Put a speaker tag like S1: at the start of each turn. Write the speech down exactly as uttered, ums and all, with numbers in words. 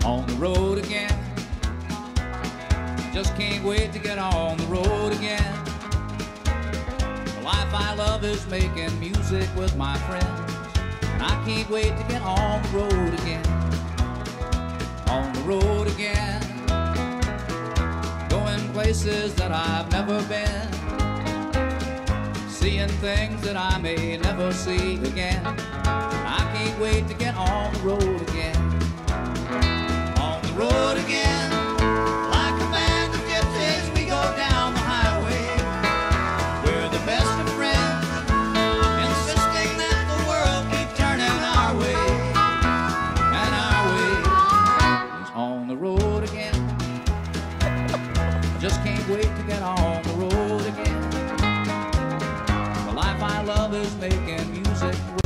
S1: on the road again. Just can't wait to get on the road again. The life I love is making music with my friends, and I can't wait to get on the road again. On the road again, going places that I've never been, seeing things that I may never see again. I can't wait to get on the road again. On the road again, like a band of gypsies, we go down the highway. We're the best of friends, insisting that the world keep turning our way. And our way is on the road again. Just can't wait to get on the road again. The life I love is making music